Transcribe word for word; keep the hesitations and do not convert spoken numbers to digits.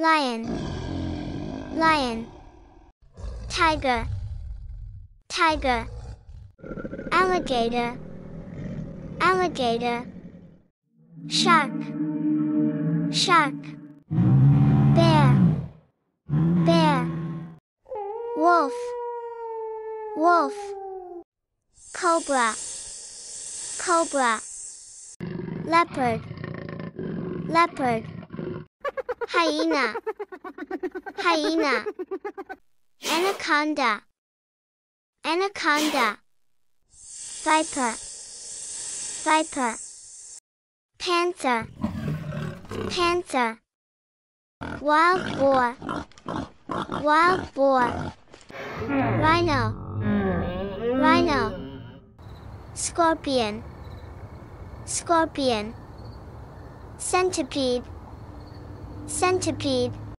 lion, lion, tiger, tiger, alligator, alligator, shark, shark, bear, bear, wolf, wolf, cobra, cobra, leopard, leopard, hyena, hyena, anaconda, anaconda, viper, viper, panther, panther, wild boar, wild boar, rhino, rhino, scorpion, scorpion, centipede, centipede,